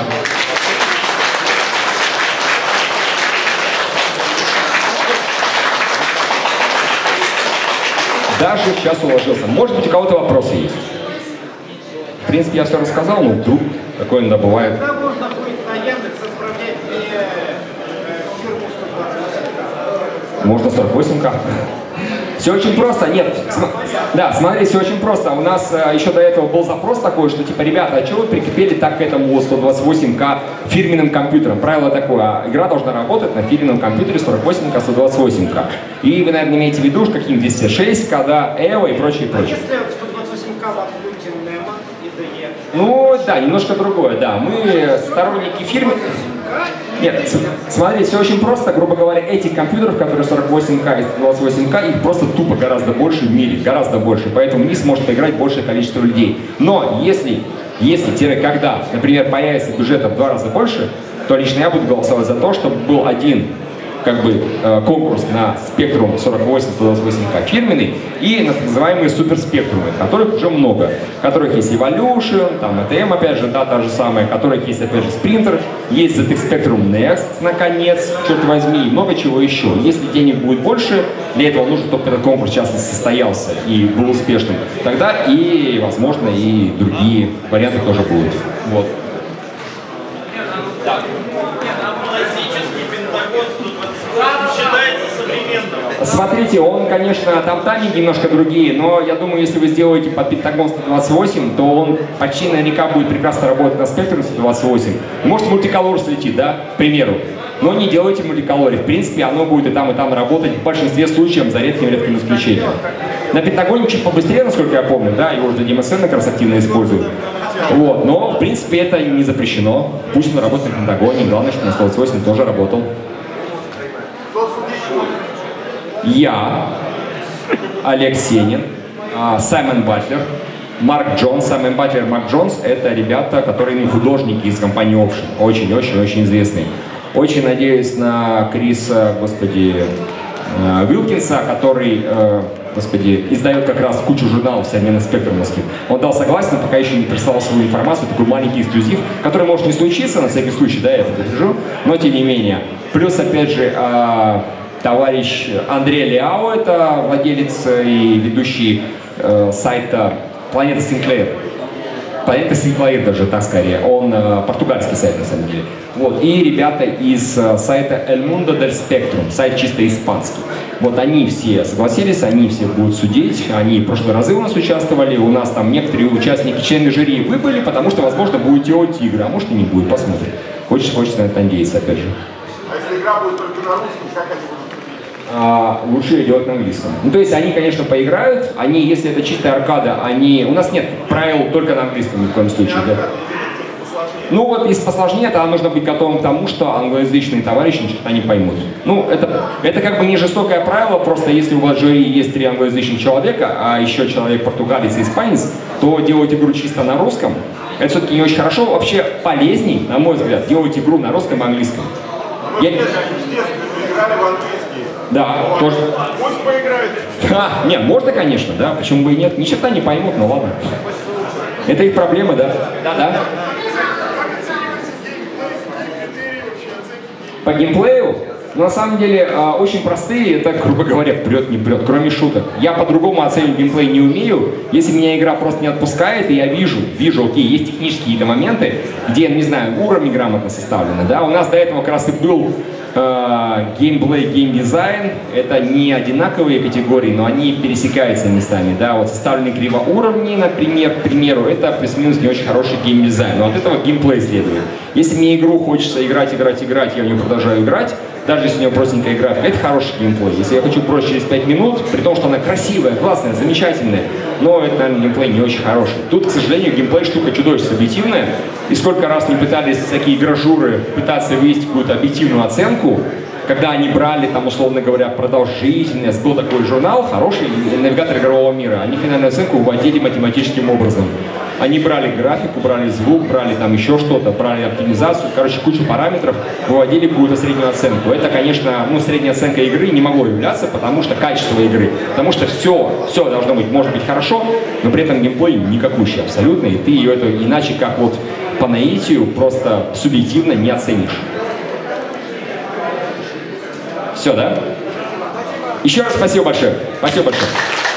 Даже в час уложился. Может быть, у кого-то вопросы есть? В принципе, я все рассказал, но вдруг такое иногда бывает. Когда можно будет на Яндекс отправлять фирму 128К? Можно 148К. Все очень просто, нет, да, смотри, все очень просто. У нас еще до этого был запрос такой, что типа, ребята, а что вы прикипели так к этому 128К фирменным компьютерам? Правило такое, игра должна работать на фирменном компьютере 48К, 128К. И вы, наверное, имеете в виду какие-нибудь 206К, да, EVO и прочее, прочее. Если 128К в отключе NEMA и DE? Ну, да, немножко другое, да. Мы сторонники фирмы. Нет, смотрите, все очень просто. Грубо говоря, этих компьютеров, которые 48К и 128К, их просто тупо гораздо больше в мире, гораздо больше. Поэтому в них сможет играть большее количество людей. Но когда, например, появится бюджета в 2 раза больше, то лично я буду голосовать за то, чтобы был один конкурс на Spectrum 48-128К фирменный и на так называемые суперспектрумы, которых уже много. В которых есть Evolution, там ATM, опять же, да, та же самая, в которых есть, опять же, Sprinter, есть ZX Spectrum Next, наконец, черт возьми, и много чего еще. Если денег будет больше, для этого нужно, чтобы этот конкурс, в частности, состоялся и был успешным, тогда и, возможно, и другие варианты тоже будут. Вот. Смотрите, он, конечно, там тайминги немножко другие, но я думаю, если вы сделаете под Пентагон 128, то он почти наверняка будет прекрасно работать на Spectrum 128. Может, мультиколор слетит, да, к примеру. Но не делайте мультиколоре. В принципе, оно будет и там работать в большинстве случаев, за редким исключением. На Пентагоне чуть побыстрее, насколько я помню, да, его уже DMSN как раз активно используют. Вот, но, в принципе, это не запрещено. Пусть он работает на Пентагоне, главное, что на 128 тоже работал. Я, Олег Сенин, Саймон Батлер, Марк Джонс. Саймон Батлер и Марк Джонс — это ребята, которые художники из компании Option. Очень-очень-очень известные. Очень надеюсь на Криса, Уилкинса, который, издает как раз кучу журналов современных спектрумовских. Он дал согласие, но пока еще не прислал свою информацию, такой маленький эксклюзив, который может не случиться, на всякий случай, да, я это держу, но тем не менее. Плюс, опять же, товарищ Андрей Лиао, это владелец и ведущий сайта Планета Синклеер. Планета Синклеер даже, так скорее. Он португальский сайт, на самом деле. Вот. И ребята из сайта El Mundo del Spectrum, сайт чисто испанский. Вот они все согласились, они все будут судить. Они в прошлые разы у нас участвовали. У нас там некоторые участники, члены жюри выбыли, потому что, возможно, будет делать игры, а может и не будет, посмотрим. Хочется на это надеяться, опять же. А если игра будет только на русском, как они будут? Лучше ее делать на английском. Ну, то есть они, конечно, поиграют, если это чистая аркада, у нас нет правил только на английском ни в коем случае. Да? Ну вот, если посложнее, то нужно быть готовым к тому, что англоязычные товарищи ничего не поймут. Ну, это как бы не жестокое правило, просто если у вас в жюри есть 3 англоязычных человека, а еще человек португалец и испанец, то делать игру чисто на русском, это все-таки не очень хорошо. Вообще полезней, на мой взгляд, делать игру на русском и английском. Играли в английский. Да, тоже. Пусть поиграют. Нет, можно, конечно, да, почему бы и нет. Ни черта не поймут, ну ладно. Это их проблемы, да? Да. По геймплею? На самом деле, очень простые, это, грубо говоря, прет, не прет, кроме шуток. Я по-другому оценивать геймплей не умею. Если меня игра просто не отпускает, и я вижу, окей, есть технические какие-то моменты, где, не знаю, уровни грамотно составлены, да. У нас до этого как раз и был геймплей, геймдизайн. Это не одинаковые категории, но они пересекаются местами, да. Вот составленные кривоуровни, например, к примеру, это плюс-минус не очень хороший геймдизайн, но от этого геймплей следует. Если мне игру хочется играть, я в нее продолжаю играть, даже если у нее простенькая графика, это хороший геймплей. Если я хочу бросить через 5 минут, при том, что она красивая, классная, замечательная, но это, наверное, геймплей не очень хороший. Тут, к сожалению, геймплей штука чудовищно объективная, и сколько раз не пытались всякие игражуры пытаться вывести какую-то объективную оценку, когда они брали, там, условно говоря, продолжительность, был такой журнал, хороший навигатор игрового мира, они финальную оценку выводили математическим образом. Они брали графику, брали звук, брали там еще что-то, брали оптимизацию, короче, кучу параметров, выводили какую-то среднюю оценку. Это, конечно, ну, средняя оценка игры не могло являться, потому что качество игры, потому что все должно быть, может быть хорошо, но при этом геймплей никакущий абсолютно, и ты ее это иначе как вот по наитию просто субъективно не оценишь. Все, да? Еще раз спасибо большое. Спасибо большое.